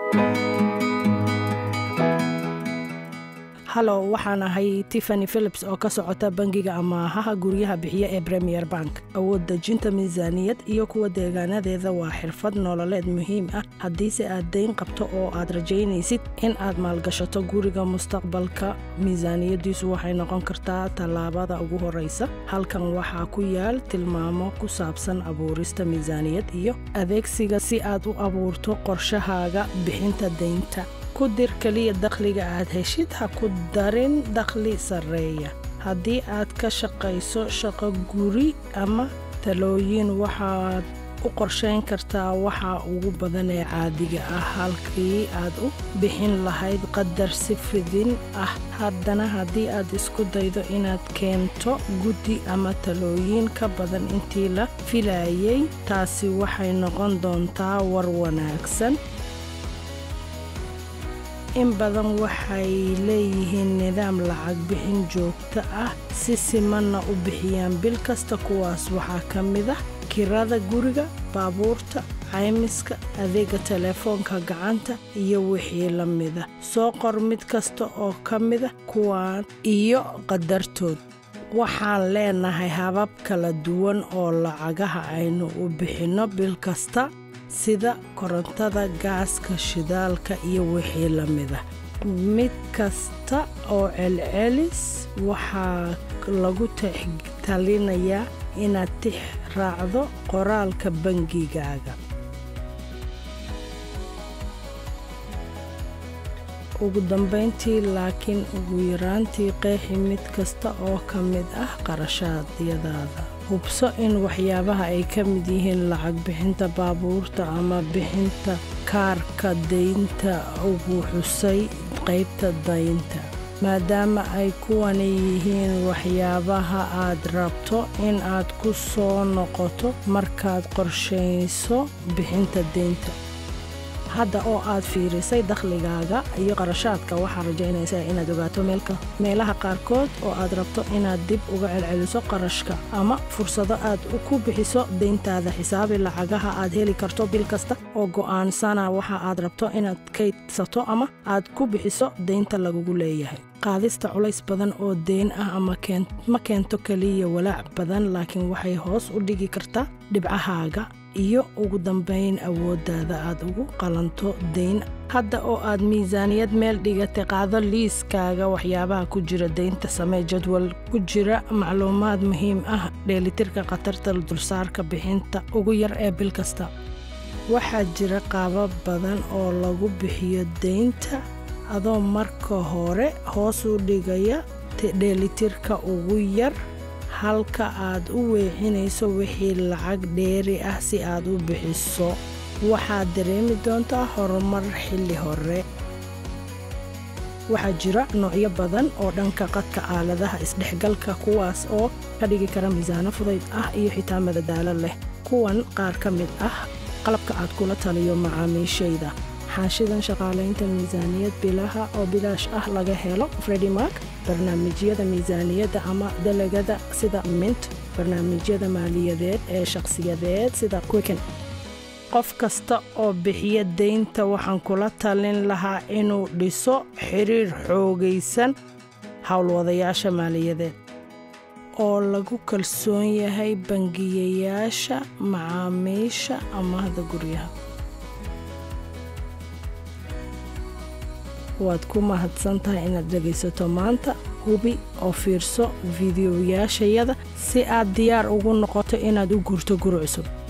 Hello, waxaan ahay Tiffany Phillips oo ka socota bangiga amaahaha guryaha bixiya ee Premier Bank. Awood dejinta miisaaniyad iyo kuwa deegaanadeeda waa xirfad nololeed muhiim ah haddii si aad deyn qabto oo aad rajaynaysid in aad maalgashato guriga mustaqbalka. Miisaaniyadiisu waxay noqon kartaa tallaabada ugu horeysa. Halkan waxaa ku yaal tilmaamo ku saabsan abuurista miisaaniyad iyo adeegsiga si aad u abuurto qorshahaaga bixinta deynta. ku dir kaliya dakhliga aad heshid, ha ku darin dakhli sareeya. Haddii aad ka shaqayso shaqo guri ama talooyin, waxaad u qorsheyn kartaa waxa ugu badan ee caadiga ah halkii aad u bixin lahayd qadar si fidin ah. Haddana haddii aad isku daydo inaad keento gudi ama talooyin ka badan intii la filayay, taasi waxay noqon doontaa war wanaagsan. in badan waxay leeyihiin nidaam lacag bixin joogto ah si simanna u bixiyaan bil kasta. kuwaas waxaa ka mid ah kirada guriga, baabuurta, caymiska, adeega telefoonka gacanta iyo wixii la mida. soo qor mid kasta oo ka mida kuwaan iyo qadartood. waxaan leenahay habab kala duwan oo lacagaha aynu u bixino bil kasta, sida korontada, gaaska, shidaalka iyo wixii la mida. mid kasta oo celcelis waxaa lagu talinayaa inaad tix raacdo qoraalka bangigaaga. ugu dambeyntii, laakiin ugu yaraantii qeexi mid kasta oo ka mid ah qarashaadyadaada. hubso in waxyaabaha ay ka mid yihiin lacag bixinta baabuurta ama bixinta kaarka deynta ugu xusay qaybta deynta, maadaama ay kuwani yihiin waxyaabaha aad rabto in aad ku soo noqoto markaad qorshayso bixinta deynta. hadda oo aad fiirisay dakhligaaga iyo qarashaadka, waxaa rajaynaysaa inaad ogaato meelaha qaarkood oo aad rabto inaad dib uga celceliso qarashka ama fursado aad ku bixiso deyntaada. xisaabi lacagaha aad heli karto bil kasta oo go'aansana waxa aad rabto inaad kaydsato ama aad ku bixiso deynta lagugu leeyahay. qaadista culays badan oo deyn ah ma keento kaliya walaac badan, laakiin waxay hoos u dhigi kartaa dhibcahaaga iyo ugu dambeyn awooddaada aad ugu qalanto deyn. hadda oo aad miisaaniyad meel dhigatay, qaado liiskaaga waxyaabaha ku jira deynta. samee jadwal ku jira macluumaad muhiim ah, dheelitirka khatarta dulsaarka, bixinta ugu yar ee bil kasta. waxaa jira qaabab badan oo lagu bixiyo deynta adoo marka hore hoos u dhigaya dheelitirka ugu yar halka aad u weecinayso wixii lacag dheeri ah si aad u bixiso. waxaad dareemi doontaa horumar xilli hore. waxaa jira noocyo badan oo dhanka qadka aaladaha isdhexgalka, kuwaas oo ka dhigi kara miisaano fudayd ah iyo xitaa madadaalo leh. kuwan qaar ka mid ah qalabka aad kula taliyo macaamiishayda. xaashidan shaqaalaynta miisaaniyad bilaha oo bilaash ah laga helo Freddie Mac. barnaamijyada miisaaniyadda ama dalagada sida Mint. barnaamijyada maaliyadeed ee shakhsiyadeed sida Quicken. qof kasta oo bixiya deynta waxaan kula talin lahaa inuu dhiso xiriir xoogaysan howlwadayaasha maaliyadeed oo lagu kalsoon yahay, bangiyayaasha, macaamiisha amaahda guryaha. waad ku mahadsantahay inaad dhegaysato maanta. hubi oo fiirso fiidiyoyaashayada si aad diyaar ugu noqoto inaad u guurto guri cusub.